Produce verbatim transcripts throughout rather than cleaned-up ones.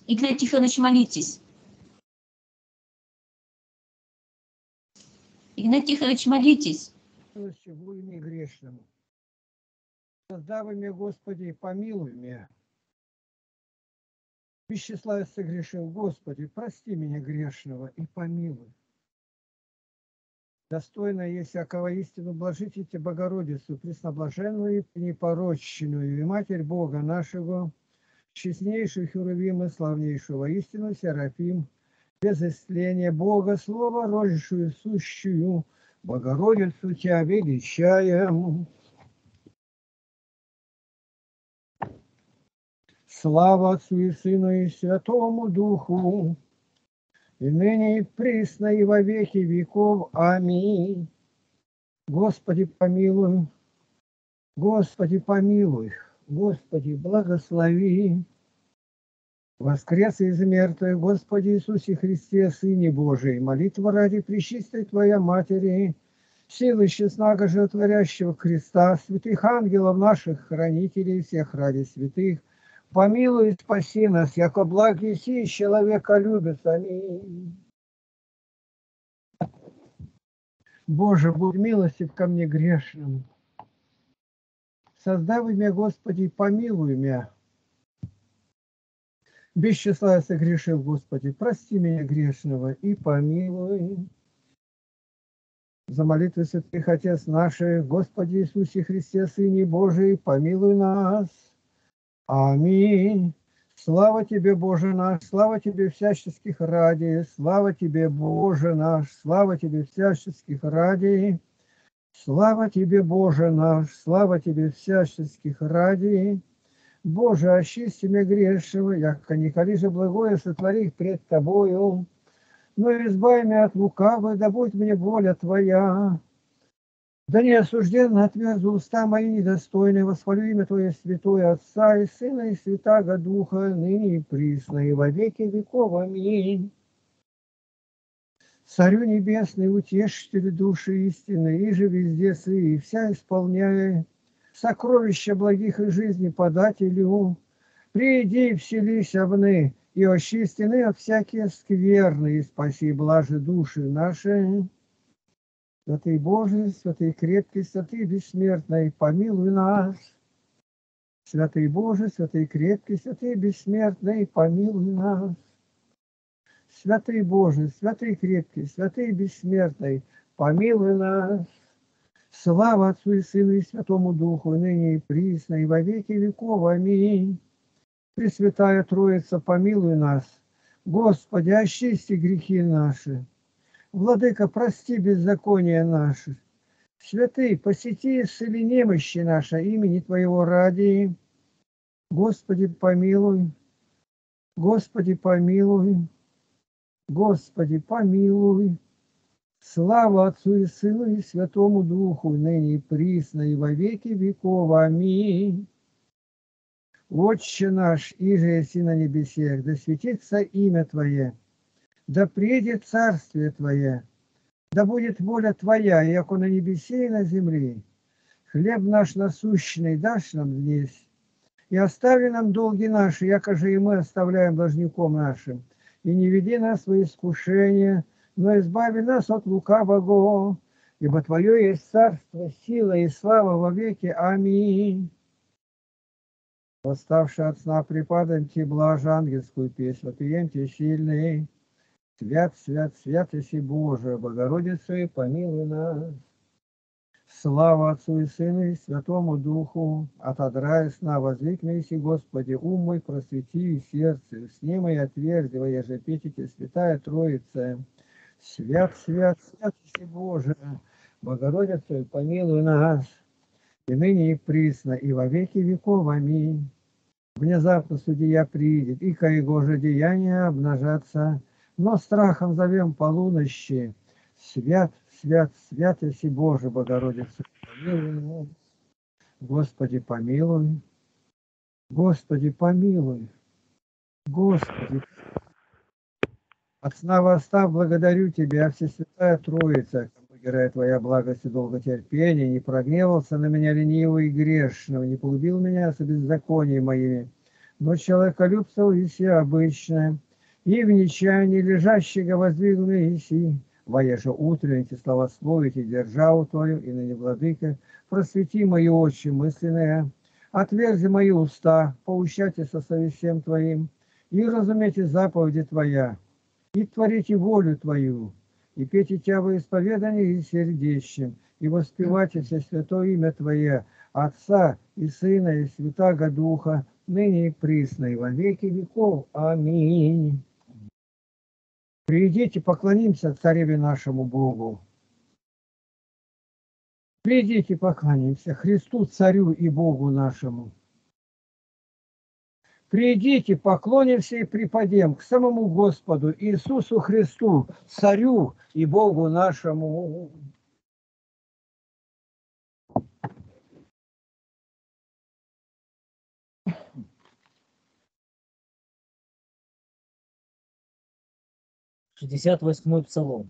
Игнатий Тихонович, молитесь. Игнатий Тихонович, молитесь. Буйный грешным. Создав меня, Господи, помилуй меня. Без числа я согрешил, Господи, прости меня грешного и помилуй. Достойно есть всякого истину блажите Богородицу, пресноблаженную и непорочную, и Матерь Бога нашего, честнейшую Херувим и славнейшего истину Серафим, без истления Бога, Слово, рожившую сущую, Богородицу Тебя величаем. Слава Отцу и Сыну и Святому Духу, и ныне и присно и во веки веков. Аминь. Господи, помилуй, Господи, помилуй, Господи, благослови. Воскрес из мертвых, Господи Иисусе Христе, Сыне Божий, молитва ради пречистой Твоя Матери, силы честного животворящего креста, святых ангелов наших, хранителей всех ради святых, помилуй и спаси нас, яко благ еси, человека любит. Аминь. Боже, будь милостив ко мне грешному. Создав меня, Господи, помилуй меня. Без числа я согрешил, Господи, прости меня грешного и помилуй. За молитвы святых Отец наших, Господи Иисусе Христе, Сыне Божий, помилуй нас. Аминь. Слава Тебе, Боже наш, слава Тебе всяческих ради, слава Тебе, Боже наш, слава Тебе всяческих ради, слава Тебе, Боже наш, слава Тебе всяческих ради. Боже, очисти меня грешного, яко николи же благое сотвори пред Тобою, но избавь меня от лукавой, да будь мне воля Твоя. Да не осужденно отверзу уста мои недостойные, восхвалю имя Твое святое, Отца и Сына и Святаго Духа, ныне и присно, и во веки веков. Аминь. Царю небесный, утешителю души истины, и же везде сы, и вся исполняя сокровища благих и жизни подателю, приди и вселись обны, и очистены от всякие скверны, и спаси блажи души наши. Святый Божий, святый крепкий, святый бессмертный, помилуй нас. Святый Божий, святый крепкий, святый бессмертный, помилуй нас. Святый Божий, святый крепкий, святый бессмертный, помилуй нас. Слава Отцу и Сыну и Святому Духу, ныне и присно, и во веки веков. Аминь. Пресвятая Троица, помилуй нас. Господи, очисти грехи наши. Владыка, прости беззакония наши. Святый, посети и исцели немощи наши имени Твоего ради. Господи, помилуй. Господи, помилуй. Господи, помилуй. Слава Отцу и Сыну и Святому Духу, ныне и присно, и во веки веков. Аминь. Отче наш, иже еси на небесех, да светится имя Твое, да придет царствие Твое, да будет воля Твоя, яко на небесе и на земле. Хлеб наш насущный дашь нам днесь, и остави нам долги наши, яко же и мы оставляем должником нашим. И не веди нас во искушение, но избави нас от лукавого, ибо Твое есть царство, сила и слава во веки. Аминь. Восставший от сна припадаем Тебе блажь ангельскую песнь, вопием Тебе сильный. Свят, свят, свят еси Боже, Богородицу и помилуй нас. Слава Отцу и Сыну и Святому Духу, от одра и сна возликни еси, Господи, ум мой просвети и сердце, сни мои отверзи, во еже петите, Святая Троица. Свят, свят, свят еси Боже, Богородицу и помилуй нас, и ныне и присно, и во веки веков. Аминь. Внезапно судья приидет, и ко его же деяния обнажатся, но страхом зовем полунощи. Свят, свят, свят еси Боже, Богородица, помилуй нас. Господи, помилуй. Господи, помилуй. Господи. От сна восстав, благодарю Тебя, Всесвятая Троица, героя Твоя благость и долготерпение, не прогневался на меня ленивого и грешного, не погубил меня со беззаконием моими, но человеколюбство иси обычное, и в нечаянии лежащего воздвигну иси. Воеже утренники славословите державу Твою, и ныне, владыка, просвети мои очи мысленные, отверзи мои уста, поучайте со совестием Твоим, и разумейте заповеди Твоя, и творите волю Твою, и пейте Тя во исповедании и сердечем, и воспевайте все святое имя Твое, Отца и Сына и Святаго Духа, ныне и присно, и во веки веков. Аминь. Придите, поклонимся Цареве нашему Богу. Придите, поклонимся Христу, Царю и Богу нашему. Придите, поклонимся и припадем к самому Господу Иисусу Христу, Царю и Богу нашему. шестьдесят восьмой Псалом.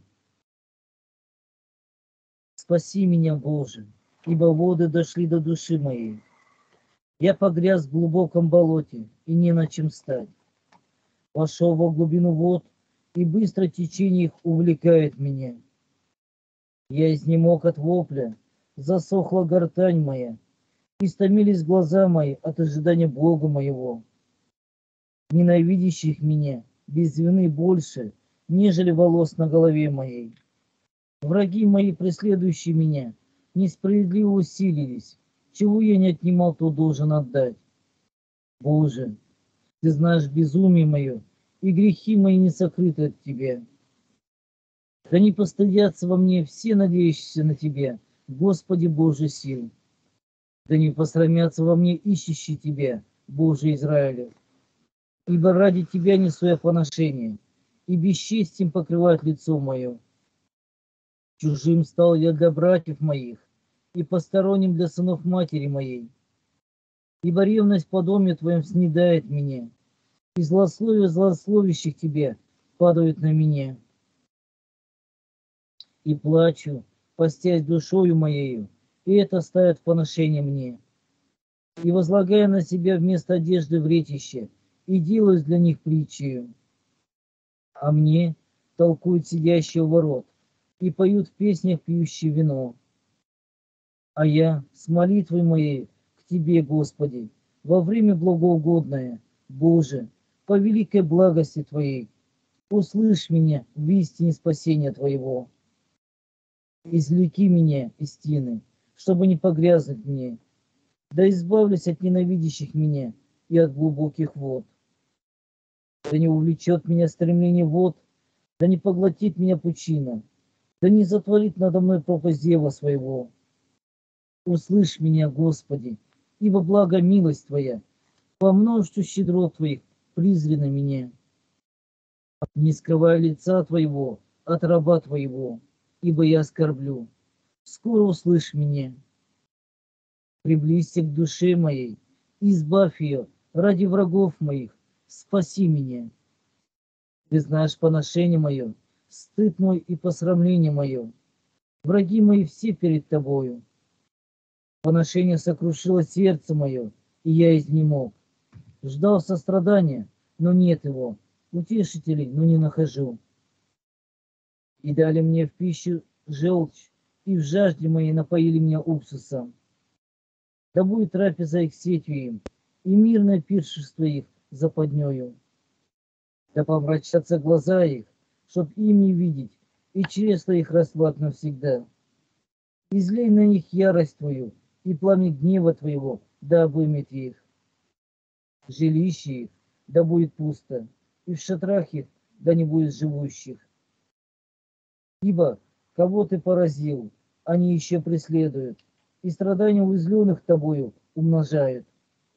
Спаси меня, Боже, ибо воды дошли до души моей. Я погряз в глубоком болоте, и не на чем стать. Вошел во глубину вод, и быстро течение их увлекает меня. Я изнемог от вопля, засохла гортань моя, истомились глаза мои от ожидания Бога моего. Ненавидящих меня без вины больше, нежели волос на голове моей. Враги мои, преследующие меня, несправедливо усилились. Чего я не отнимал, то должен отдать. Боже, Ты знаешь безумие мое, и грехи мои не сокрыты от Тебя. Да не постыдятся во мне все надеющиеся на Тебя, Господи Боже сил. Да не посрамятся во мне ищущие Тебя, Боже Израилев. Ибо ради Тебя несу я поношение, и бесчестием покрывает лицо мое. Чужим стал я для братьев моих, и посторонним для сынов матери моей. Ибо ревность по доме Твоем снедает меня, и злословие злословящих Тебе падают на меня. И плачу, постясь душою моею, и это ставит в поношение мне. И возлагая на себя вместо одежды вретище, и делаюсь для них притчею. А мне толкуют сидящие у ворот, и поют в песнях пьющие вино. А я с молитвой моей к Тебе, Господи, во время благоугодное, Боже, по великой благости Твоей, услышь меня в истине спасения Твоего. Извлеки меня из тины, чтобы не погрязнуть мне, да избавлюсь от ненавидящих меня и от глубоких вод. Да не увлечет меня стремление вод, да не поглотит меня пучина, да не затворит надо мной пропасть зева своего. Услышь меня, Господи, ибо благо милость Твоя, по множеству щедрот Твоих призри на меня. Не скрывай лица Твоего от раба Твоего, ибо я оскорблю. Скоро услышь меня. Приблизься к душе моей, избавь ее ради врагов моих, спаси меня. Ты знаешь поношение мое, стыд мой и посрамление мое. Враги мои все перед Тобою. Поношение сокрушило сердце мое, и я изнемог. Ждал сострадания, но нет его, утешителей, но не нахожу. И дали мне в пищу желчь, и в жажде моей напоили меня уксусом. Да будет трапеза их сетью им, и мирное пиршество их западнею. Да помрачатся глаза их, чтоб им не видеть, и чресла их растлат навсегда. Излей на них ярость Твою, и пламя гнева Твоего да обымет их. Жилище их да будет пусто, и в шатрах их да не будет живущих. Ибо кого Ты поразил, они еще преследуют, и страдания уязвленных Тобою умножают.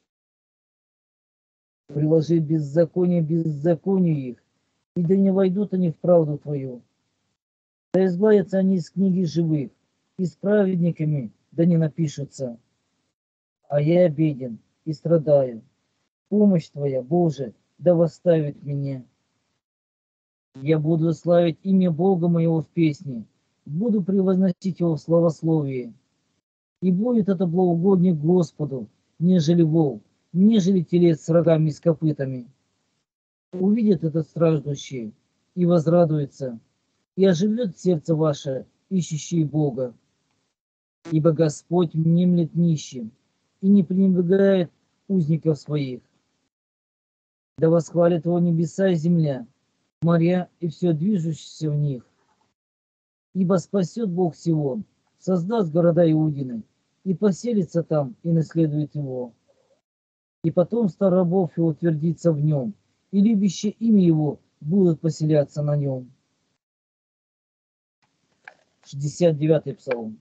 Приложи беззаконие беззаконию их, и да не войдут они в правду Твою. Да изгладятся они из книги живых, и с праведниками да не напишутся. А я беден и страдаю. Помощь Твоя, Боже, да восставит меня. Я буду славить имя Бога моего в песне, буду превозносить Его в славословии. И будет это благоугоднее Господу, нежели волк, нежели телец с рогами и с копытами. Увидит этот страждущий и возрадуется, и оживет сердце ваше, ищущие Бога. Ибо Господь внемлет нищим и не пренебрегает узников своих. Да восхвалят его небеса и земля, моря и все движущееся в них. Ибо спасет Бог Сион, создаст города Иудины, и поселится там, и наследует его. И потомство рабов его утвердится в нем, и любящие имя его будут поселяться на нем. шестьдесят девятый псалом.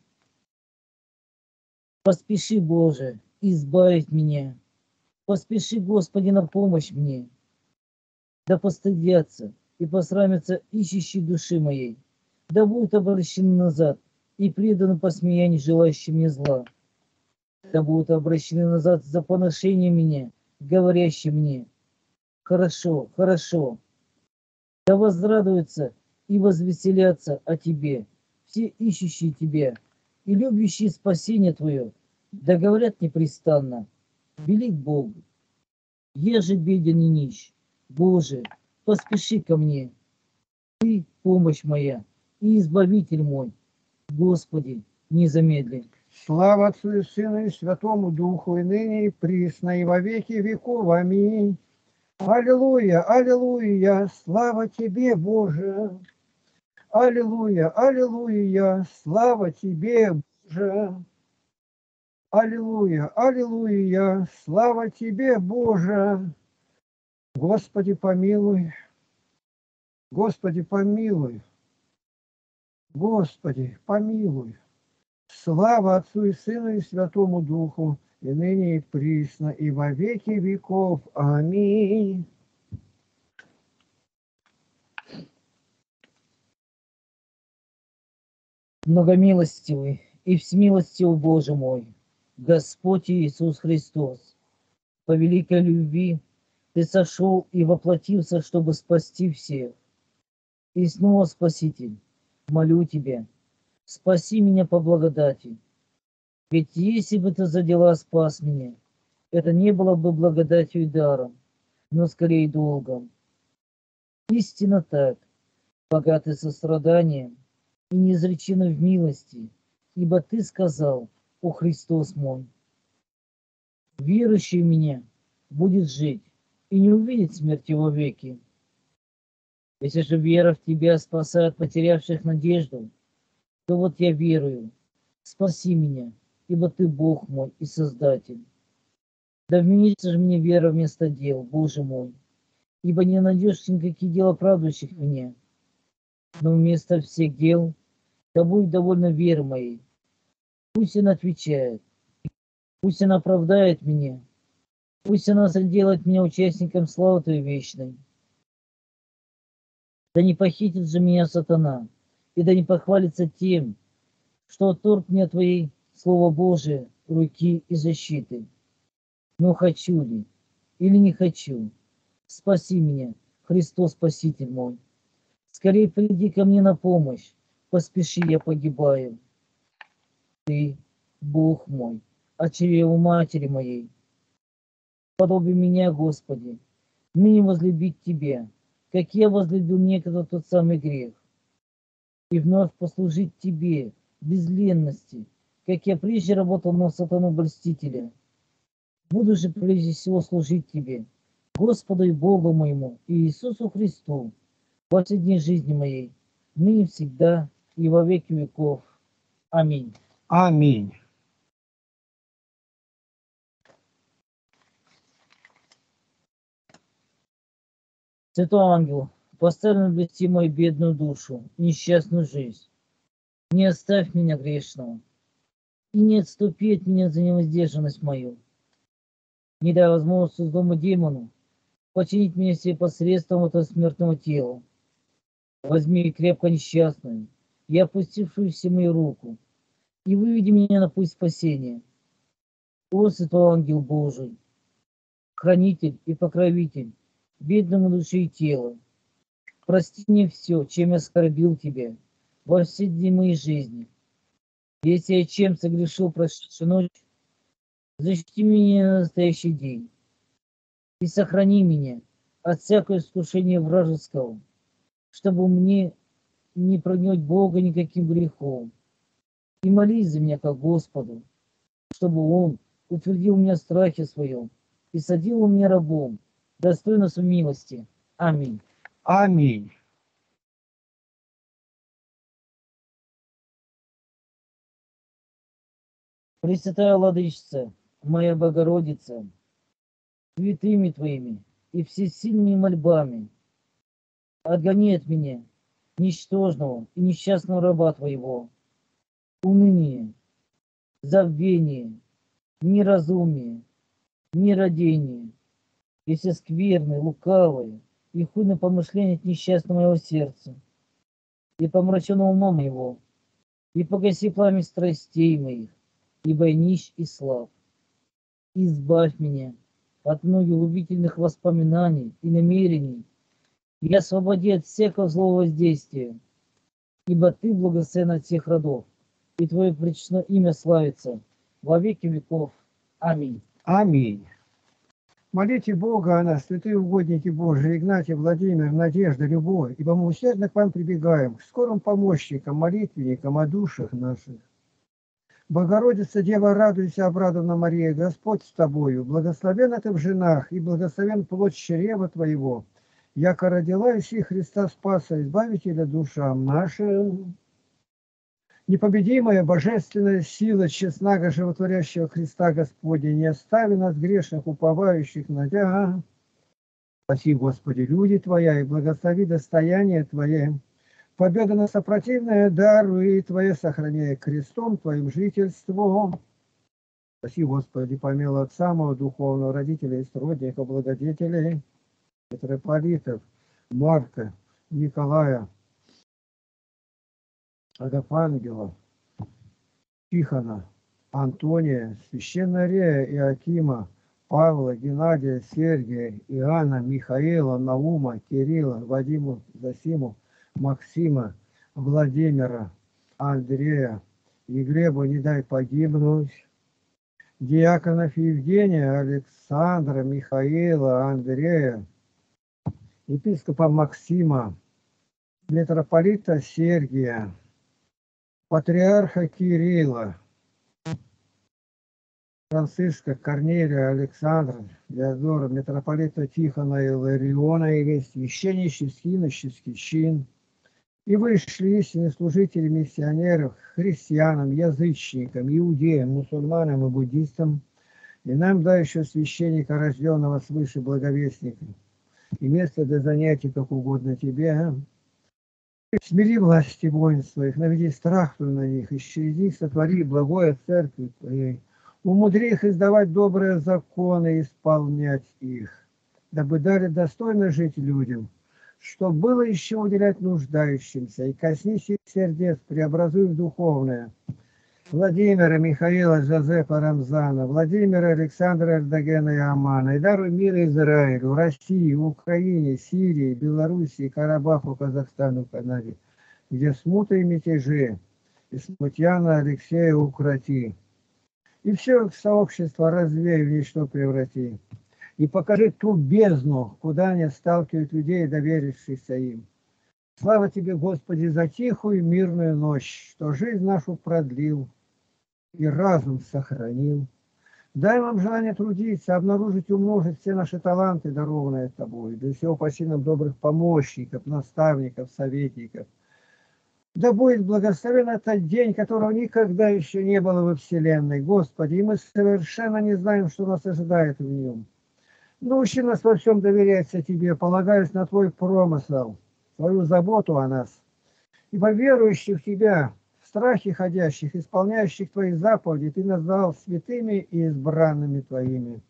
Поспеши, Боже, избавить меня. Поспеши, Господи, на помощь мне. Да постыдятся и посрамятся ищущие души моей. Да будут обращены назад и преданы посмеянию желающим мне зла. Да будут обращены назад за поношение меня, говорящим мне: хорошо, хорошо. Да возрадуются и возвеселятся о Тебе все ищущие Тебя и любящие спасение Твое. Да говорят непрестанно: велик Бог. Я же беден и нищ. Боже, поспеши ко мне. Ты помощь моя и избавитель мой. Господи, не замедли. Слава Отцу и Сыну и Святому Духу, и ныне, и присно, и во веки веков. Аминь. Аллилуйя, аллилуйя, слава Тебе, Боже. Аллилуйя, аллилуйя, слава Тебе, Боже. Аллилуйя, аллилуйя, слава Тебе, Боже. Господи, помилуй. Господи, помилуй. Господи, помилуй. Слава Отцу и Сыну и Святому Духу, и ныне и присно, и во веки веков. Аминь. Многомилостивый и всемилостивый Боже мой, Господь Иисус Христос, по великой любви Ты сошел и воплотился, чтобы спасти всех. И снова, Спаситель, молю Тебя, спаси меня по благодати. Ведь если бы Ты за дела спас меня, это не было бы благодатью и даром, но скорее долгом. Истинно так, богатый состраданием и неизреченный в милости, ибо Ты сказал: о Христос мой, верующий в меня будет жить и не увидит смерти вовеки. Если же вера в Тебя спасает потерявших надежду, то вот я верую. Спаси меня, ибо Ты Бог мой и Создатель. Да вменится же мне вера вместо дел, Боже мой, ибо не найдешь никаких дел оправдывающих меня. Но вместо всех дел да будет довольно веры моей. Пусть она отвечает, пусть она оправдает меня, пусть она сделает меня участником славы Твоей вечной. Да не похитит же меня сатана, и да не похвалится тем, что отторг мне Твоей Слово Божие, руки и защиты. Но хочу ли или не хочу, спаси меня, Христос Спаситель мой. Скорее приди ко мне на помощь, поспеши, я погибаю. Ты, Бог мой, от чрева матери моей. Подобие меня, Господи, ныне возлюбить Тебя, как я возлюбил некогда тот самый грех, и вновь послужить Тебе без ленности, как я прежде работал на сатану-блюстителя. Буду же прежде всего служить Тебе, Господу и Богу моему, и Иисусу Христу, во все дни жизни моей, ныне всегда и во веки веков. Аминь. Аминь. Святой ангел, поставь на блести мою бедную душу, несчастную жизнь. Не оставь меня грешного, и не отступи от меня за невоздержанность мою. Не дай возможности злому демону починить меня себе посредством этого смертного тела. Возьми крепко несчастную и опустившуюся мою руку, и выведи меня на путь спасения. О, святой ангел Божий, хранитель и покровитель бедному души и тела, прости мне все, чем я оскорбил Тебя во все дни моей жизни. Если я чем согрешил прошедшую ночь, защити меня на настоящий день и сохрани меня от всякого искушения вражеского, чтобы мне не прогнать Бога никаким грехом. И молись за меня, как Господу, чтобы Он утвердил меня в страхе своем и садил меня рабом, достойно своей милости. Аминь. Аминь. Пресвятая Владычица, моя Богородица, святыми Твоими и всесильными мольбами, отгони от меня, ничтожного и несчастного раба Твоего, уныние, забвение, неразумие, нерадение, и все скверные, лукавые и хуйные помышления от несчастного моего сердца, и помраченного ума моего, и погаси пламя страстей моих, ибо я нищ и слаб. Избавь меня от многих губительных воспоминаний и намерений, и освободи от всякого злого воздействия, ибо Ты благословен от всех родов, и Твое пречное имя славится во веки веков. Аминь. Аминь. Молите Бога о нас, святые угодники Божии, Игнатий, Владимир, Надежда, Любовь, ибо мы усердно к вам прибегаем, к скорым помощникам, молитвенникам о душах наших. Богородица, Дева, радуйся, обрадована Мария, Господь с тобою, благословенна ты в женах, и благословен плод чрева твоего, яко родила Иси Христа Спаса, Избавителя душам нашим. Непобедимая божественная сила честного животворящего Христа Господня, не остави нас грешных, уповающих на Тебя. Спаси, Господи, люди Твоя, и благослови достояние Твое. Победа на сопротивное даруй Твое, сохраняя крестом Твоим жительством. Спаси, Господи, помилуй от самого духовного родителя и сродника, благодетелей, митрополитов, Марка, Николая, Агафангела, Тихона, Антония, Священнорея Иакима, Павла, Геннадия, Сергия, Иоанна, Михаила, Наума, Кирилла, Вадиму, Засиму, Максима, Владимира, Андрея и Глебу не дай погибнуть, диаконов Евгения, Александра, Михаила, Андрея, епископа Максима, митрополита Сергия, патриарха Кирилла, Франциска, Корнелия, Александра, Диодора, митрополита Тихона, Илариона и весь священнический, иноческий чин, и вышли истинные служители миссионеров, христианам, язычникам, иудеям, мусульманам и буддистам, и нам дай еще священника, рожденного свыше благовестника, и место для занятий, как угодно тебе. Смири власти воинств своих, наведи страх твой на них, и через них сотвори благое церкви твоей. Умудри их издавать добрые законы и исполнять их, дабы дали достойно жить людям, что было еще уделять нуждающимся, и коснись их сердец, преобразуй в духовное. Владимира, Михаила, Жозефа, Рамзана, Владимира, Александра, Эрдогена и Амана, и даруй мир Израилю, России, Украине, Сирии, Белоруссии, Карабаху, Казахстану, Канаде, где смута и мятежи, и смутьяна Алексея укроти. И все их сообщество развей, в ничто преврати. И покажи ту бездну, куда они сталкивают людей, доверившихся им. Слава тебе, Господи, за тихую мирную ночь, что жизнь нашу продлил и разум сохранил. Дай нам желание трудиться, обнаружить и умножить все наши таланты, дарованные Тобой. Для всего паси нам добрых помощников, наставников, советников. Да будет благословен этот день, которого никогда еще не было во Вселенной. Господи, и мы совершенно не знаем, что нас ожидает в нем. Научи нас во всем доверяться Тебе, полагаясь на Твой промысел, Твою заботу о нас. Ибо верующих в Тебя, в страхе ходящих, исполняющих Твои заповеди, Ты назвал святыми и избранными Твоими.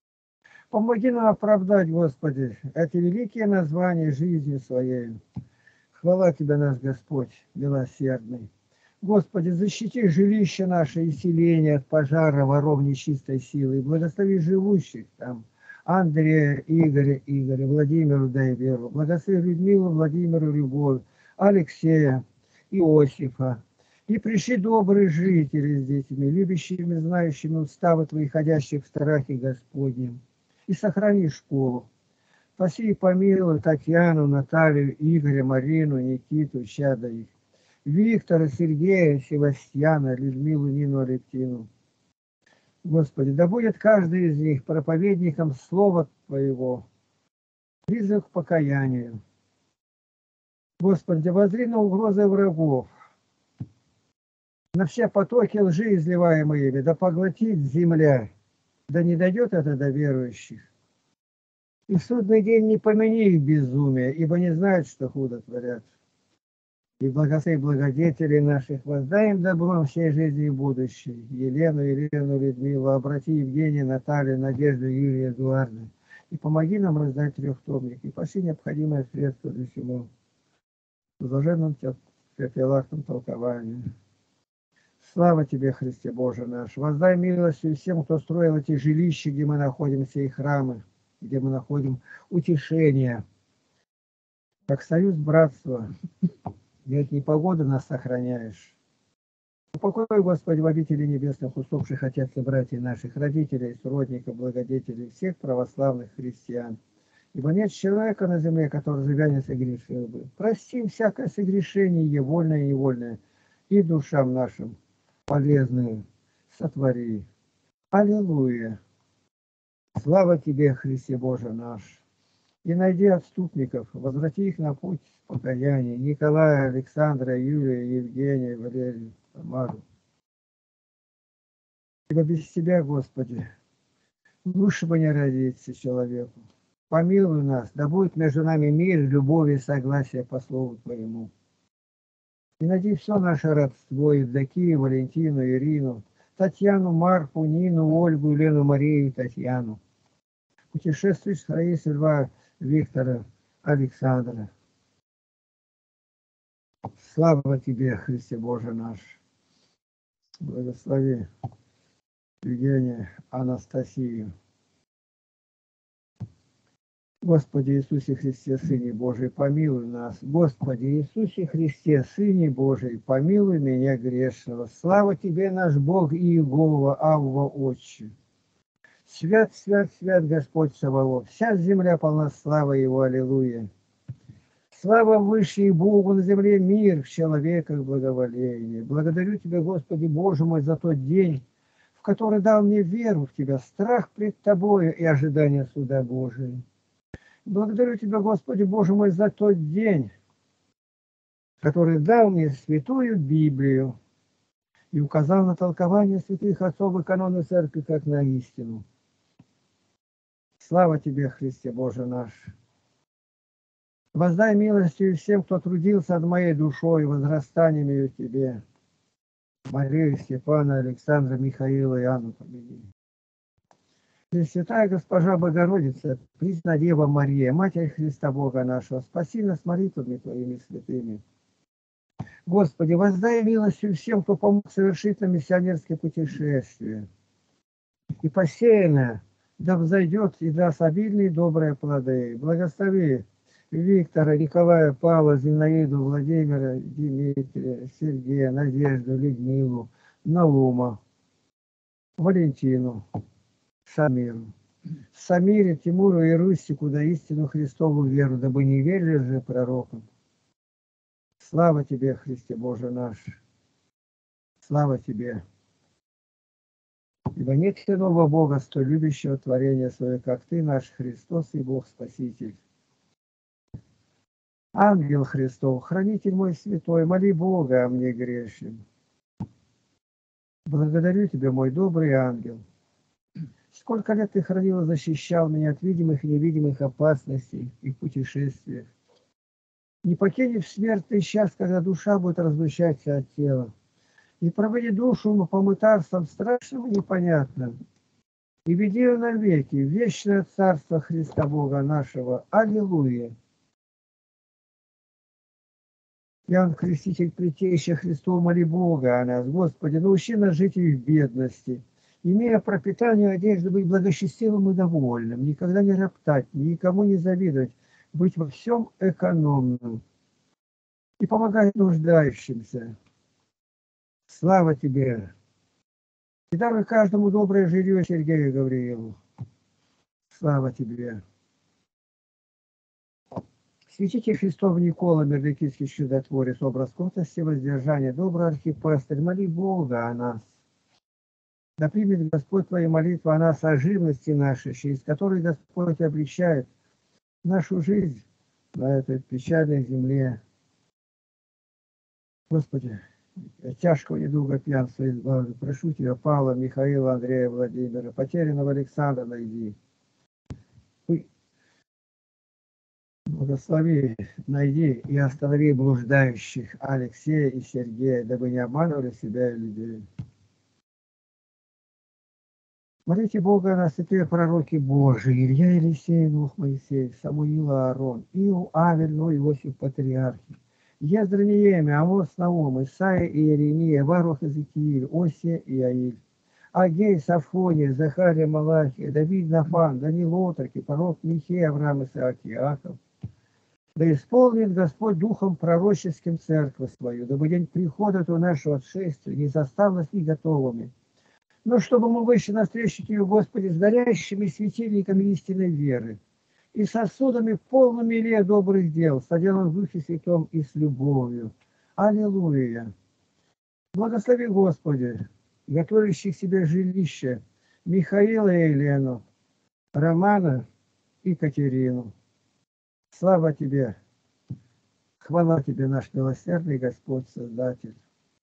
Помоги нам оправдать, Господи, эти великие названия жизни своей. Хвала Тебе, наш Господь, милосердный. Господи, защити жилище наше и селение от пожара, воров нечистой силы, и благослови живущих там, Андрея, Игоря, Игоря, Владимиру дай веру, благослови Людмилу, Владимиру любовь, Алексея, Иосифа, и пришли добрые жители с детьми, любящими, знающими уставы Твои, ходящих в страхе Господнем. и сохрани школу. Спаси и помилуй Татьяну, Наталью, Игоря, Марину, Никиту, чада их, Виктора, Сергея, Севастьяна, Людмилу, Нину, Алевтину. Господи, да будет каждый из них проповедником Слова Твоего, призыв к покаянию. Господи, воззри на угрозы врагов, на все потоки лжи, изливаемые ими, да поглотит земля, да не дойдет это до верующих. И в судный день не помяни их безумие, ибо не знают, что худо творят. И благослови благодетелей наших, воздай им добром всей жизни и будущей. Елену, Елену, Людмилу, обрати Евгения, Наталью, Надежду, Юрия, Эдуарда. И помоги нам раздать трехтомник, и пошли необходимое средство для всего. В блаженном терпелахтом толковании. Слава Тебе, Христе Боже наш! Воздай милостью всем, кто строил эти жилища, где мы находимся, и храмы, где мы находим утешение, как союз братства, где от непогоды нас сохраняешь. Упокой, Господи, в обители небесных усопших отец и братьев наших, родителей, сродников, благодетелей, всех православных христиан. Ибо нет человека на земле, который живя не согрешил бы. Прости всякое согрешение, вольное и невольное, и душам нашим полезную сотвори. Аллилуйя! Слава Тебе, Христе Боже наш! И найди отступников, возврати их на путь покаяния. Николая, Александра, Юлия, Евгения, Валерия, Тамару. Ибо без Тебя, Господи, лучше бы не родиться человеку. Помилуй нас, да будет между нами мир, любовь и согласие по Слову Твоему. И найди все наше родство, Евдокию, Валентину, Ирину, Татьяну, Марку, Нину, Ольгу, Лену, Марию, Татьяну. Путешествуешь Раису, Льва, Виктора, Александра. Слава Тебе, Христе Боже наш! Благослови Евгения, Анастасию. Господи Иисусе Христе, Сыне Божий, помилуй нас. Господи Иисусе Христе, Сыне Божий, помилуй меня грешного. Слава Тебе, наш Бог и Иегова, Авва, Отче. Свят, свят, свят Господь Саваоф, вся земля полна славы Его, аллилуйя. Слава Высшей Богу, на земле мир, в человеках благоволение. Благодарю Тебя, Господи Боже мой, за тот день, в который дал мне веру в Тебя, страх пред Тобою и ожидание суда Божия. Благодарю Тебя, Господи Боже мой, за тот день, который дал мне святую Библию и указал на толкование святых отцов и каноны Церкви, как на истину. Слава Тебе, Христе Боже наш! Воздай милостью всем, кто трудился над моей душой, возрастаниями в Тебе. Марию, Степана, Александра, Михаила и Анну победи. Пресвятая Госпожа Богородица, пресна Дева Мария, Матерь Христа Бога нашего, спаси нас молитвами Твоими святыми. Господи, воздай милостью всем, кто помог совершить на миссионерское путешествие. И посеянное да взойдет и даст обильные добрые плоды. Благослови Виктора, Николая, Павла, Зинаиду, Владимира, Дмитрия, Сергея, Надежду, Людмилу, Наума, Валентину, Самиру. Самире, Тимуру и Рустику да истину Христову веру, дабы не верили же пророкам. Слава Тебе, Христе Боже наш! Слава Тебе! Ибо нет иного Бога, столь любящего творения свое, как Ты, наш Христос и Бог Спаситель. Ангел Христов, хранитель мой святой, моли Бога о мне грешным. Благодарю Тебя, мой добрый ангел. Сколько лет Ты хранил и защищал меня от видимых и невидимых опасностей и путешествиях. Не покинь в смертный час, когда душа будет разлучаться от тела. И проводи душу по мытарствам страшным и непонятным. И веди ее навеки в вечное царство Христа Бога нашего. Аллилуйя! Иоанн Креститель, Притеча Христова, моли Бога о нас. Господи, научи нас жить и в бедности, имея пропитание и одежду, быть благочестивым и довольным, никогда не роптать, никому не завидовать, быть во всем экономным и помогать нуждающимся. Слава Тебе! И даруй каждому доброе жилье Сергею Гавриилу. Слава тебе. Святитель Христов Никола, Мердокийский чудотворец, образ кротости, воздержания, добрый архипастырь, моли Бога о нас. Да примет Господь твои молитвы о нас, о живности нашей, через которой Господь обличает нашу жизнь на этой печальной земле. Господи, тяжкого недуга пьянства избави. Прошу тебя, Павла, Михаила, Андрея, Владимира, потерянного Александра найди. Благослови, найди и останови блуждающих Алексея и Сергея, дабы не обманывали себя и людей. Молите Бога на святые пророки Божии, Илья, Елисей, Нух, Моисей, Самуил, Аарон, Иу, Авель, Ну, Иосиф, Патриархи, Ездра, Неемия, Амос, Наум, Исаия и Иеремия, Варух, Иезекииль, Осия и Аиль, Агей, Сафония, Захария, Малахия, Давид, Нафан, Данил, Отроки, пророк Михей, Авраам, Исаак, Иаков. Да исполнит Господь духом пророческим церковь свою, дабы день прихода у нашего отшествия не застал нас не готовыми. Но чтобы мы вышли навстречу Тебе, Господи, с горящими светильниками истинной веры и сосудами полными илея добрых дел, соделан в Духе Святом и с любовью. Аллилуйя! Благослови, Господи, готовящих себе жилище Михаила и Елену, Романа и Катерину. Слава Тебе! Хвала Тебе, наш милосердный Господь, Создатель!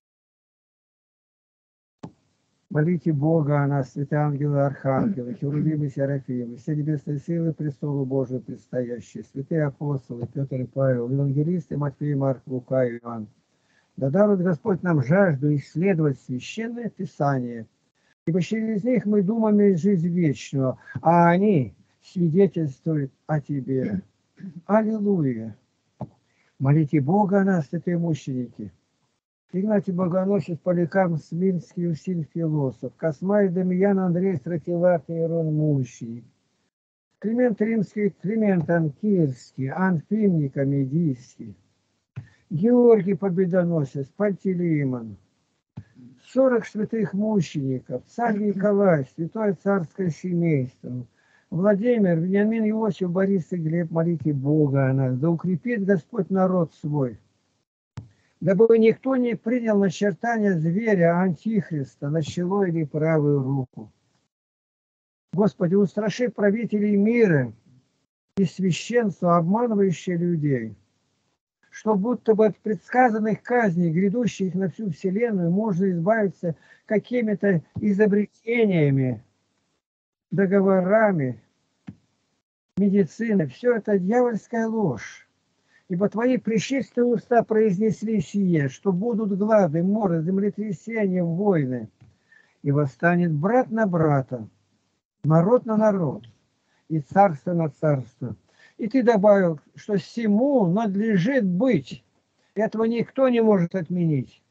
Молите Бога о нас, святые ангелы, архангелы, херувимы, серафимы, все небесные силы престолу Божию предстоящие, святые апостолы Петр и Павел, евангелисты Матфей, Марк, Лука и Иоанн. Да дарует Господь нам жажду исследовать священное Писание, ибо через них мы думаем жизнь вечную, а они свидетельствуют о Тебе. Аллилуйя! Молите Бога о нас, святые мученики. Игнатий Богоносец, Поликарп Смирнский, Усиль Философ, Космай, Дамиян, Андрей Стратилат, Иерон Мученик, Климент Римский, Климент Анкирский, Анфимий Комедийский, Георгий Победоносец, Пантелеймон, сорок святых мучеников, царь Николай, святое царское семейство, Владимир, Вениамин, Иосиф, Борис и Глеб, молите Бога о нас, да укрепит Господь народ свой, дабы никто не принял начертания зверя Антихриста на чело или правую руку. Господи, устраши правителей мира и священства, обманывающие людей, что будто бы от предсказанных казней, грядущих на всю вселенную, можно избавиться какими-то изобретениями, договорами, медициной. Все это дьявольская ложь. Ибо твои пречистые уста произнесли сие, что будут глады, моры, землетрясения, войны. И восстанет брат на брата, народ на народ, и царство на царство. И ты добавил, что всему надлежит быть. Этого никто не может отменить.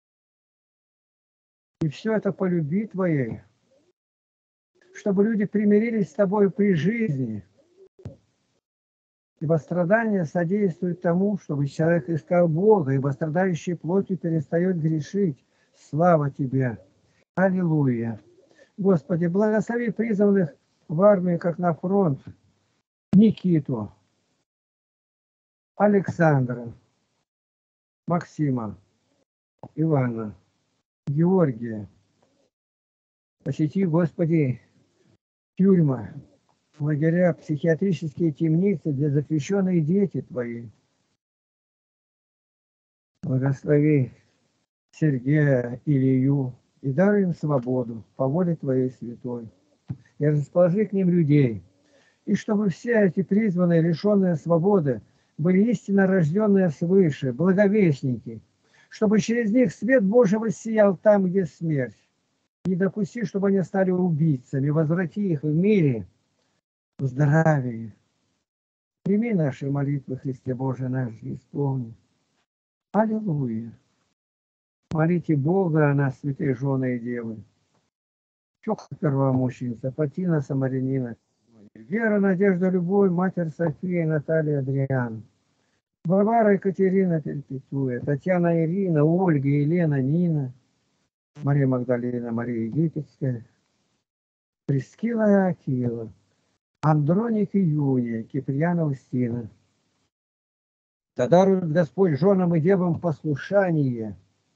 И все это по любви твоей, чтобы люди примирились с тобой при жизни. Ибо страдания содействуют тому, чтобы человек искал Бога, ибо страдающий плотью перестает грешить. Слава Тебе! Аллилуйя! Господи, благослови призванных в армию, как на фронт, Никиту, Александра, Максима, Ивана, Георгия. Посети, Господи, тюрьмы, лагеря, психиатрические темницы, где заключенные дети Твои. Благослови Сергея, Илью и даруй им свободу по воле Твоей святой. И расположи к ним людей. И чтобы все эти призванные, лишенные свободы, были истинно рожденные свыше, благовестники, чтобы через них свет Божий воссиял там, где смерть. Не допусти, чтобы они стали убийцами, возврати их в мире, в здравии. Прими наши молитвы, Христе Боже наш, исполни. Аллилуйя! Молите Бога о нас, святые жены и девы. Чоха первомученица, Фатина Самарянина, Вера, Надежда, Любовь, Матерь София, Наталья, Адриан, Варвара Екатерина Перпетуя, Татьяна Ирина, Ольга, Елена, Нина, Мария Магдалина, Мария Египетская, Прескила и Акила, Андроник и Юния, Киприяна Устина. Да дарует Господь женам и девам послушание,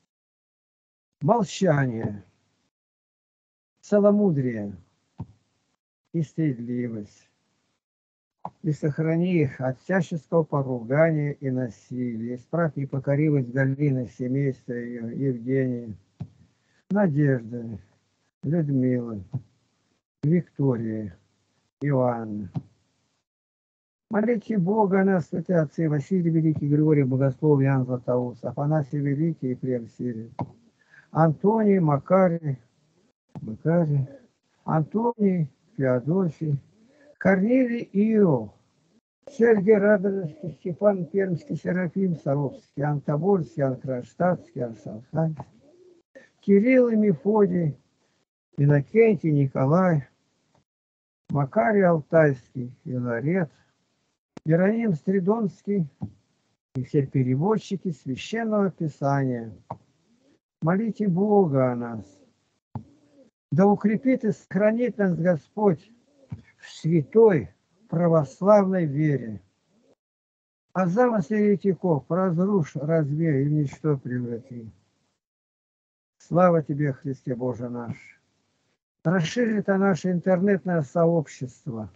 молчание, целомудрие и стыдливость. И сохрани их от всяческого поругания и насилия. Исправь непокоривость Галины, семейства ее, Евгении, Надежды, Людмилы, Виктории, Иоанна. Молите Бога о нас, святые отцы, Василий Великий, Григорий Богослов, Иоанн Златоуст, Афанасий Великий и Прем Сирий, Антоний, Макарий, Макарий, Антоний, Феодосий, Корнилий и Иов, Сергий Радонежский, Степан Пермский, Серафим Саровский, Иоанн Тобольский, Иоанн Кронштадтский, Иоанн Шанхайский, Кирилл и Мефодий, Иннокентий, Николай, Макарий Алтайский, Филарет, Иероним Стридонский и все переводчики Священного Писания. Молите Бога о нас. Да укрепит и сохранит нас Господь в святой православной вере. А замыслы еретиков разрушь, развей и в ничто преврати. Слава Тебе, Христе Боже наш! Расширь это наше интернетное сообщество.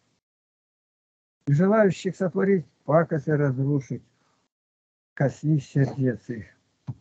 Желающих сотворить пакость и разрушить, коснись сердец их.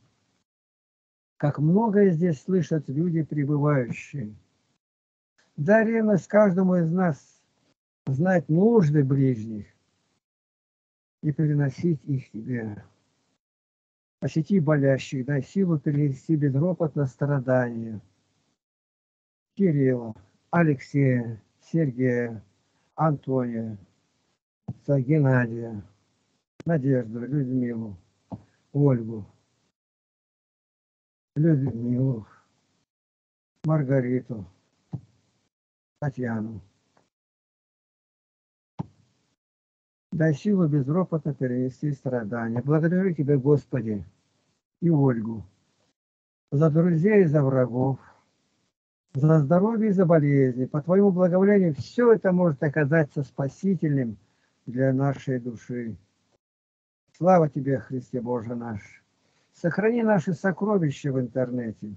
Как многое здесь слышат люди, пребывающие. Дай ревность каждому из нас знать нужды ближних и приносить их Тебе. Посети болящих, дай силу перенести безропотно страдания. Кирилла, Алексея, Сергея, Антония, Геннадия, Надежду, Людмилу, Ольгу, Людмилу, Маргариту, Татьяну. Дай силу безропотно перенести страдания. Благодарю Тебя, Господи, и Ольгу, за друзей и за врагов, за здоровье и за болезни. По Твоему благоволению все это может оказаться спасительным для нашей души. Слава Тебе, Христе Боже наш! Сохрани наши сокровища в интернете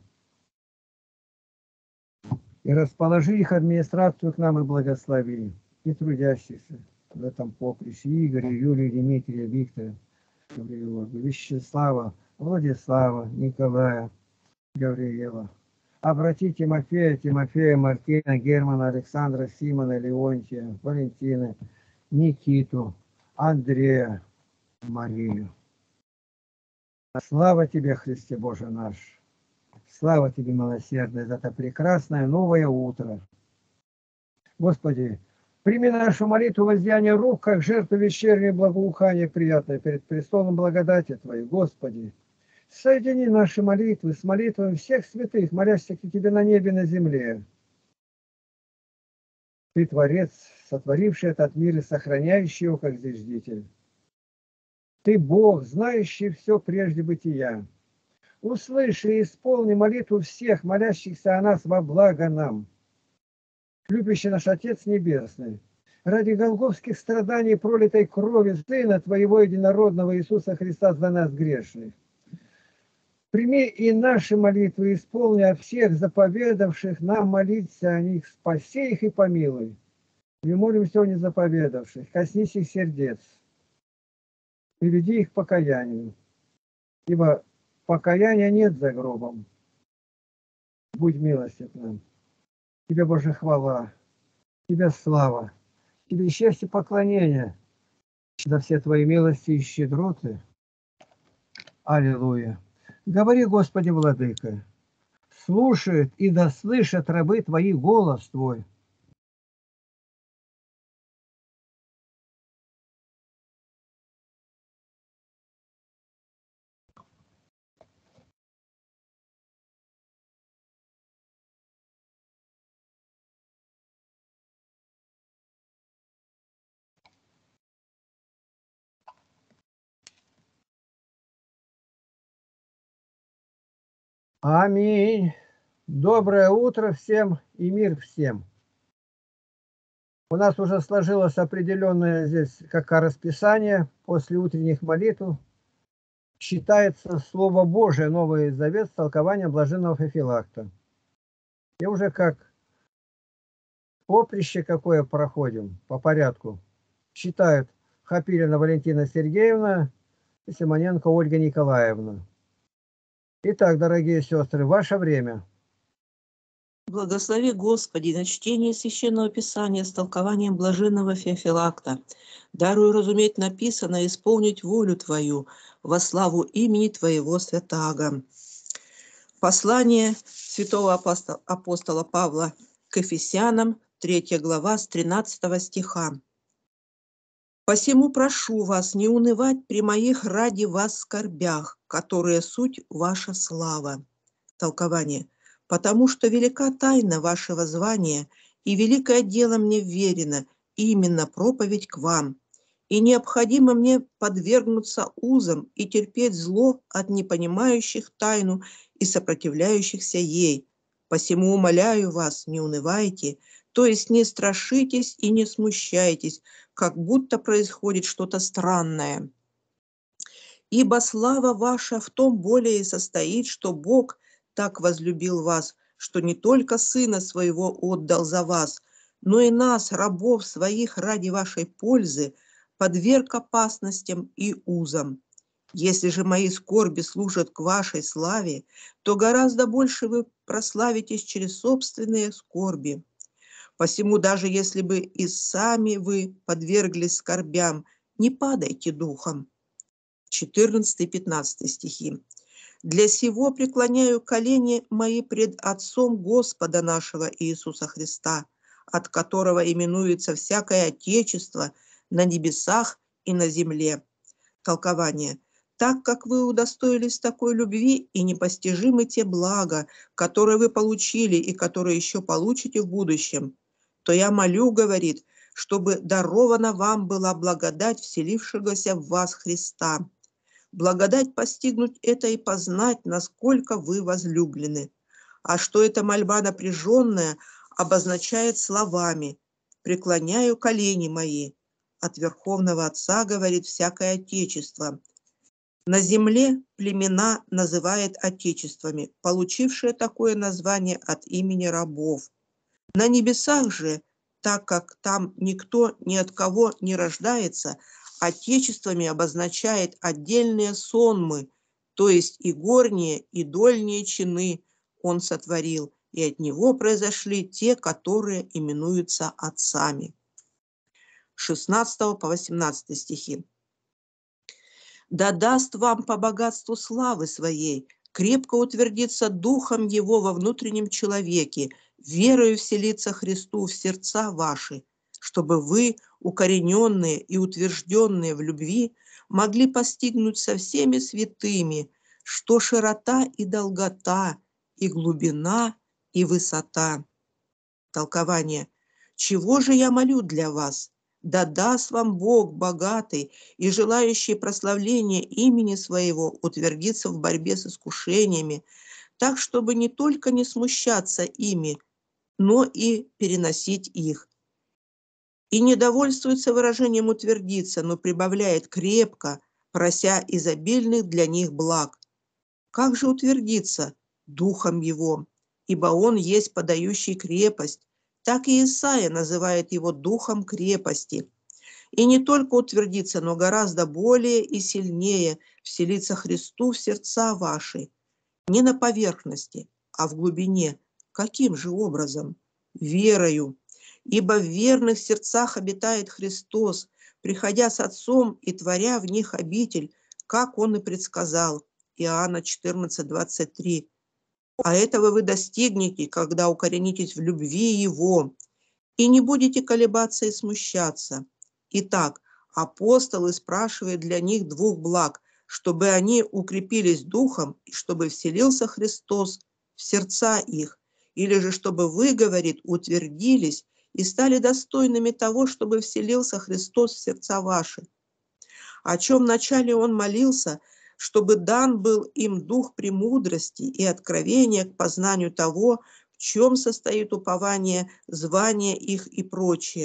и расположи их администрацию к нам и благослови, и трудящихся в этом поприще. Игоря, Юлия, Дмитрия, Виктора, Вячеслава, Владислава, Николая, Гавриила. Обрати Тимофея, Тимофея, Мартина, Германа, Александра, Симона, Леонтия, Валентина, Никиту, Андрея, Марию. Слава Тебе, Христе Боже наш! Слава Тебе, милосердный, за это прекрасное новое утро. Господи, прими нашу молитву воздеяния рук, как жертву вечернее благоухание приятное перед престолом благодати Твоей, Господи. Соедини наши молитвы с молитвами всех святых, молящихся Тебе на небе и на земле. Ты, Творец, сотворивший этот мир и сохраняющий его, как зиждитель. Ты, Бог, знающий все прежде бытия. Услыши и исполни молитву всех, молящихся о нас во благо нам. Любящий наш Отец Небесный, ради голгофских страданий и пролитой крови Сына Твоего Единородного Иисуса Христа за нас грешных, прими и наши молитвы, исполни о всех заповедавших нам молиться о них, спаси их и помилуй. Мы молимся о незаповедавших, коснись их сердец, приведи их к покаянию, ибо покаяния нет за гробом. Будь милостив нам. Тебе, Боже, хвала, Тебе слава, Тебе счастье, поклонение за все Твои милости и щедроты. Аллилуйя. Говори, Господи, Владыка, слушает и да слышат рабы Твои голос Твой. Аминь. Доброе утро всем и мир всем. У нас уже сложилось определенное здесь как расписание после утренних молитв. Читается Слово Божие, Новый Завет с толкованием блаженного Феофилакта. И уже как поприще какое проходим по порядку. Читают Хапилина Валентина Сергеевна и Симоненко Ольга Николаевна. Итак, дорогие сестры, ваше время. Благослови, Господи, на чтение Священного Писания с толкованием блаженного Феофилакта. Даруй разуметь написанное, исполнить волю Твою во славу имени Твоего святаго. Послание святого апостола, апостола Павла к Ефесянам, третья глава, с тринадцатого стиха. «Посему прошу вас не унывать при моих ради вас скорбях, которые суть ваша слава». Толкование. «Потому что велика тайна вашего звания, и великое дело мне вверено, именно проповедь к вам. И необходимо мне подвергнуться узам и терпеть зло от непонимающих тайну и сопротивляющихся ей. Посему умоляю вас, не унывайте, то есть не страшитесь и не смущайтесь, как будто происходит что-то странное. Ибо слава ваша в том более и состоит, что Бог так возлюбил вас, что не только Сына Своего отдал за вас, но и нас, рабов Своих, ради вашей пользы, подверг опасностям и узам. Если же мои скорби служат к вашей славе, то гораздо больше вы прославитесь через собственные скорби. Посему даже если бы и сами вы подверглись скорбям, не падайте духом». четырнадцатый-пятнадцатый стихи. «Для сего преклоняю колени мои пред Отцом Господа нашего Иисуса Христа, от которого именуется всякое Отечество на небесах и на земле». Толкование. «Так как вы удостоились такой любви и непостижимы те блага, которые вы получили и которые еще получите в будущем, то я молю, говорит, чтобы дарована вам была благодать вселившегося в вас Христа. Благодать постигнуть это и познать, насколько вы возлюблены. А что эта мольба напряженная обозначает словами «преклоняю колени мои». От Верховного Отца, говорит, всякое Отечество. На земле племена называет отечествами, получившие такое название от имени рабов. На небесах же, так как там никто ни от кого не рождается, отечествами обозначает отдельные сонмы, то есть и горние, и дольние чины он сотворил, и от него произошли те, которые именуются отцами. шестнадцатого по восемнадцатый стихи. «Да даст вам по богатству славы своей крепко утвердиться духом его во внутреннем человеке, верою вселиться Христу в сердца ваши, чтобы вы, укорененные и утвержденные в любви, могли постигнуть со всеми святыми, что широта и долгота, и глубина, и высота». Толкование. «Чего же я молю для вас? Да даст вам Бог богатый и желающий прославления имени Своего утвердиться в борьбе с искушениями, так, чтобы не только не смущаться ими, но и переносить их. И не довольствуется выражением утвердиться, но прибавляет крепко, прося изобильных для них благ. Как же утвердиться? Духом Его, ибо Он есть подающий крепость. Так и Исаия называет Его духом крепости. И не только утвердиться, но гораздо более и сильнее вселиться Христу в сердца ваши. Не на поверхности, а в глубине. Каким же образом? Верою. Ибо в верных сердцах обитает Христос, приходя с Отцом и творя в них обитель, как Он и предсказал. Иоанна четырнадцать, двадцать три. А этого вы достигнете, когда укоренитесь в любви Его, и не будете колебаться и смущаться. Итак, апостолы спрашивают для них двух благ, чтобы они укрепились духом и чтобы вселился Христос в сердца их, или же чтобы вы, говорит, утвердились и стали достойными того, чтобы вселился Христос в сердца ваши. О чем вначале он молился, чтобы дан был им дух премудрости и откровения к познанию того, в чем состоит упование, звание их и прочее,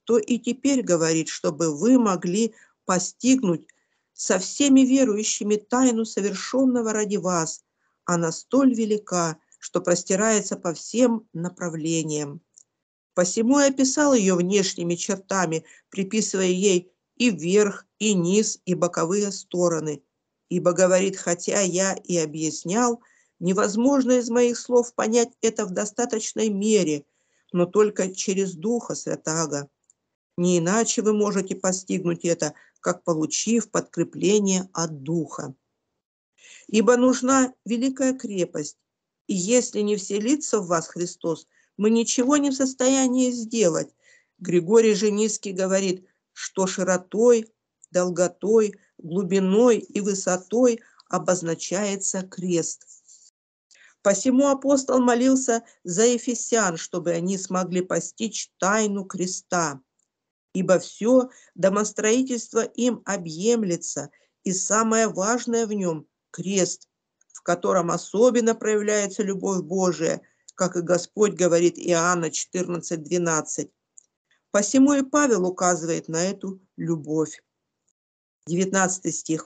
то и теперь говорит, чтобы вы могли постигнуть со всеми верующими тайну совершенного ради вас. Она столь велика, что простирается по всем направлениям. Посему я описал ее внешними чертами, приписывая ей и верх, и низ, и боковые стороны. Ибо, говорит, хотя я и объяснял, невозможно из моих слов понять это в достаточной мере, но только через Духа Святаго. Не иначе вы можете постигнуть это, как получив подкрепление от Духа. Ибо нужна великая крепость, и если не вселится в вас Христос, мы ничего не в состоянии сделать. Григорий же Низкий говорит, что широтой, долготой, глубиной и высотой обозначается крест. Посему апостол молился за ефесян, чтобы они смогли постичь тайну креста. Ибо все домостроительство им объемлется, и самое важное в нем – крест, в котором особенно проявляется любовь Божия, как и Господь говорит Иоанна четырнадцать двенадцать. Посему и Павел указывает на эту любовь. девятнадцатый стих.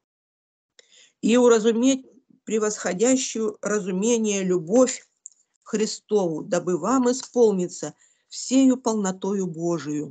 «И уразуметь превосходящую разумение любовь Христову, дабы вам исполниться всею полнотою Божию».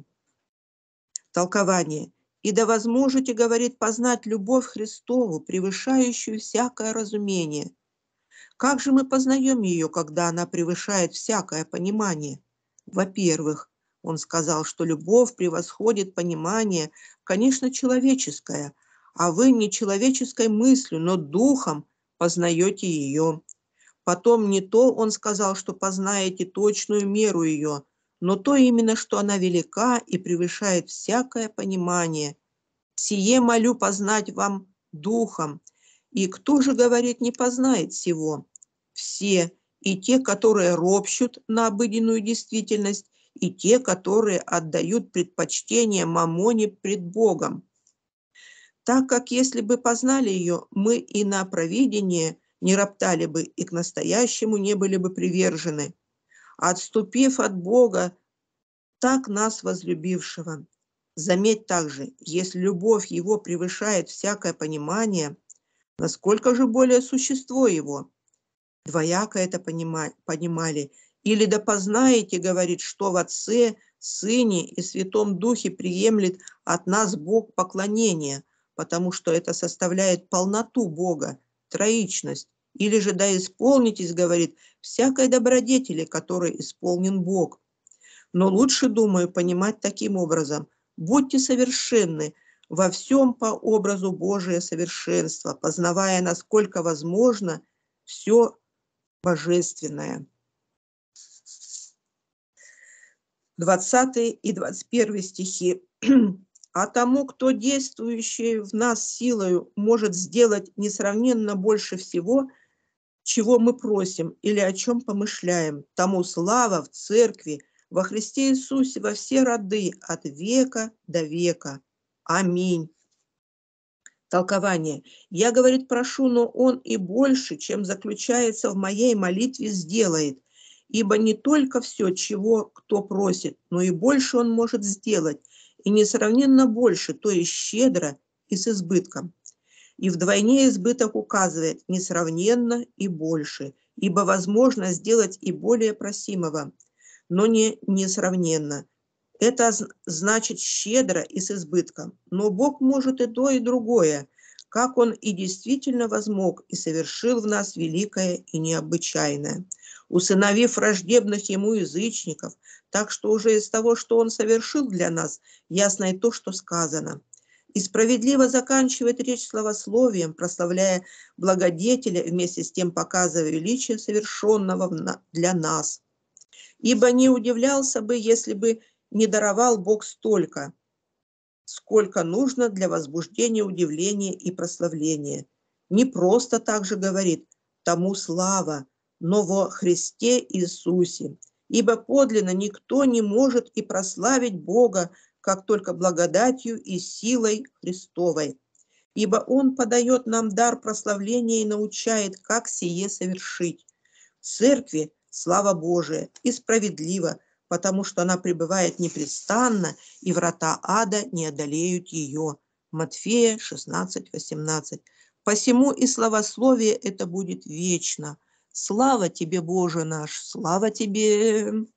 Толкование. «И да возможете, говорит, познать любовь Христову, превышающую всякое разумение». Как же мы познаем ее, когда она превышает всякое понимание? Во-первых, он сказал, что любовь превосходит понимание, конечно, человеческое, а вы не человеческой мыслью, но духом познаете ее. Потом не то он сказал, что познаете точную меру ее, но то именно, что она велика и превышает всякое понимание. Сие молю познать вам духом. И кто же, говорит, не познает сего? Все, и те, которые ропщут на обыденную действительность, и те, которые отдают предпочтение мамоне пред Богом. Так как если бы познали ее, мы и на провидение не роптали бы, и к настоящему не были бы привержены, отступив от Бога, так нас возлюбившего. Заметь также, если любовь его превышает всякое понимание, насколько же более существо его? Двояко это понимали. Или да познаете, говорит, что в Отце, Сыне и Святом Духе приемлет от нас Бог поклонение, потому что это составляет полноту Бога, троичность. Или же да исполнитесь, говорит, всякой добродетели, которой исполнен Бог. Но лучше, думаю, понимать таким образом. Будьте совершенны во всем по образу Божия совершенства, познавая, насколько возможно, все божественное. двадцатый и двадцать первый стихи. «А тому, кто действующий в нас силою может сделать несравненно больше всего, чего мы просим или о чем помышляем, тому слава в Церкви, во Христе Иисусе, во все роды, от века до века. Аминь». Толкование. «Я, говорит, прошу, но Он и больше, чем заключается в моей молитве, сделает. Ибо не только все, чего кто просит, но и больше Он может сделать, и несравненно больше, то есть щедро и с избытком». И вдвойне избыток указывает несравненно и больше, ибо возможно сделать и более просимого, но не несравненно. Это значит щедро и с избытком. Но Бог может и то, и другое, как Он и действительно возмог и совершил в нас великое и необычайное, усыновив враждебных Ему язычников, так что уже из того, что Он совершил для нас, ясно и то, что сказано. И справедливо заканчивает речь словословием, прославляя благодетеля, вместе с тем показывая величие совершенного для нас. Ибо не удивлялся бы, если бы не даровал Бог столько, сколько нужно для возбуждения удивления и прославления. Не просто так же говорит «тому слава», но во Христе Иисусе. Ибо подлинно никто не может и прославить Бога, как только благодатью и силой Христовой. Ибо Он подает нам дар прославления и научает, как сие совершить. В Церкви слава Божия и справедливо, потому что она пребывает непрестанно, и врата ада не одолеют ее. Матфея шестнадцать восемнадцать. Посему и славословие это будет вечно. Слава тебе, Боже наш, слава тебе!